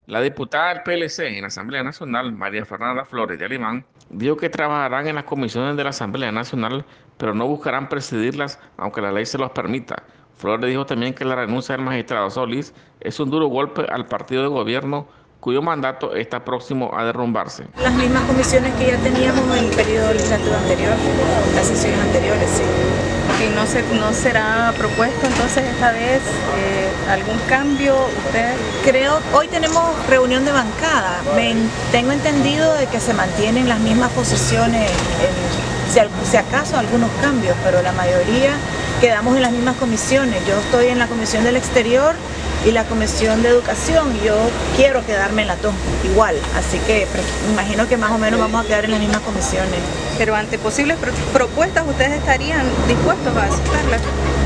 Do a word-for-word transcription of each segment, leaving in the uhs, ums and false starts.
La diputada del P L C en la Asamblea Nacional, María Fernanda Flores de Alemán, dijo que trabajarán en las comisiones de la Asamblea Nacional, pero no buscarán presidirlas aunque la ley se los permita. Flores dijo también que la renuncia del magistrado Solís es un duro golpe al partido de gobierno cuyo mandato está próximo a derrumbarse. Las mismas comisiones que ya teníamos en el periodo legislativo anterior, las sesiones anteriores, sí. ¿Y no, se, no será propuesto entonces esta vez eh, algún cambio? ¿Usted? Creo, hoy tenemos reunión de bancada. Me, tengo entendido de que se mantienen las mismas posiciones, en, si, si acaso algunos cambios, pero la mayoría quedamos en las mismas comisiones. Yo estoy en la Comisión del Exterior y la Comisión de Educación, y yo quiero quedarme en las dos igual, así que me imagino que más o menos vamos a quedar en las mismas comisiones. Pero ante posibles pro propuestas, ¿ustedes estarían dispuestos a aceptarlas?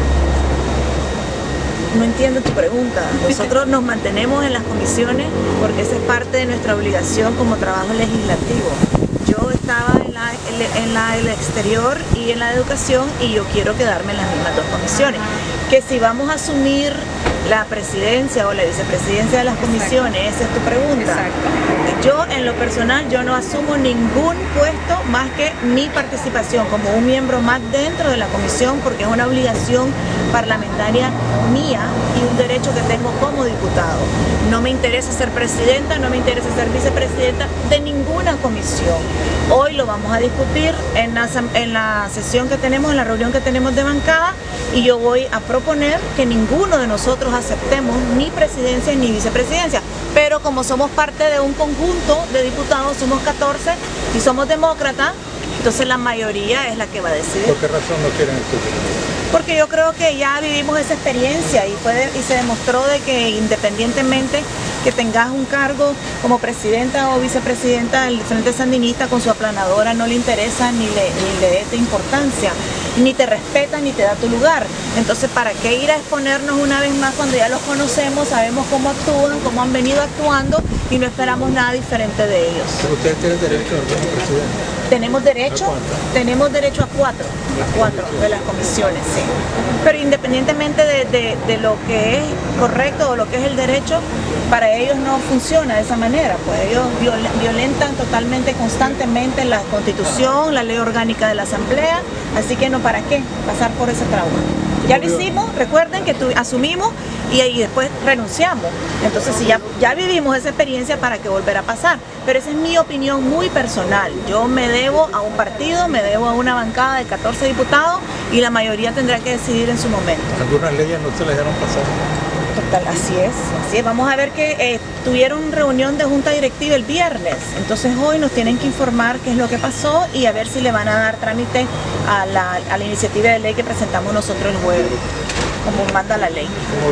No entiendo tu pregunta. Nosotros nos mantenemos en las comisiones porque esa es parte de nuestra obligación como trabajo legislativo. Yo estaba en la, en la del exterior y en la de educación y yo quiero quedarme en las mismas dos comisiones. Que si vamos a asumir la presidencia o la vicepresidencia de las comisiones, esa es tu pregunta. Exacto. Yo en lo personal yo no asumo ningún puesto más que mi participación como un miembro más dentro de la comisión, porque es una obligación parlamentaria mía y un derecho que tengo como diputado. No me interesa ser presidenta, no me interesa ser vicepresidenta de ninguna comisión. Hoy lo vamos a discutir en la, en la sesión que tenemos, en la reunión que tenemos de bancada, y yo voy a proponer que ninguno de nosotros aceptemos ni presidencia ni vicepresidencia, pero como somos parte de un conjunto de diputados, somos catorce y somos demócratas, entonces la mayoría es la que va a decidir. ¿Por qué razón no quieren estudiar? Porque yo creo que ya vivimos esa experiencia y, fue, y se demostró de que independientemente que tengas un cargo como presidenta o vicepresidenta del Frente Sandinista, con su aplanadora no le interesa ni le, ni le dé importancia, ni te respeta ni te da tu lugar. Entonces, ¿para qué ir a exponernos una vez más cuando ya los conocemos, sabemos cómo actúan, cómo han venido actuando y no esperamos nada diferente de ellos? Pero ustedes tienen derecho a ser presidente. ¿Tenemos derecho? Tenemos derecho a cuatro, a cuatro de las comisiones, sí. Pero independientemente de, de, de lo que es correcto o lo que es el derecho, para ellos no funciona de esa manera, pues ellos violentan totalmente, constantemente la Constitución, la ley orgánica de la Asamblea, así que no, ¿para qué pasar por ese trauma? Ya lo hicimos, recuerden que tu, asumimos y, y después renunciamos. Entonces, si ya, ya vivimos esa experiencia, ¿para qué volver a pasar? Pero esa es mi opinión muy personal. Yo me debo a un partido, me debo a una bancada de catorce diputados y la mayoría tendrá que decidir en su momento. ¿Algunas leyes no se les dejaron pasar? Total, así es, así es. Vamos a ver que eh, tuvieron reunión de junta directiva el viernes, entonces hoy nos tienen que informar qué es lo que pasó y a ver si le van a dar trámite a la, a la iniciativa de ley que presentamos nosotros el jueves, como manda la ley.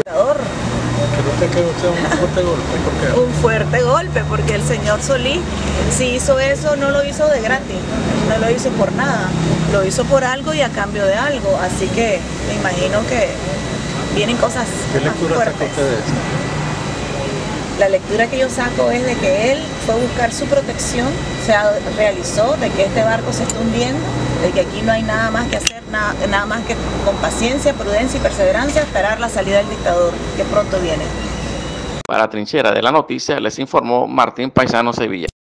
¿Cree usted que usted un fuerte golpe? ¿Por qué? Un fuerte golpe, porque el señor Solís, si hizo eso, no lo hizo de gratis, no lo hizo por nada, lo hizo por algo y a cambio de algo, así que me imagino que vienen cosas ¿Qué lectura saca usted de eso? La lectura que yo saco es de que él fue a buscar su protección, se realizó de que este barco se está hundiendo, de que aquí no hay nada más que hacer, nada, nada más que con paciencia, prudencia y perseverancia esperar la salida del dictador, que pronto viene. Para Trinchera de la Noticia les informó Martín Paisano Sevilla.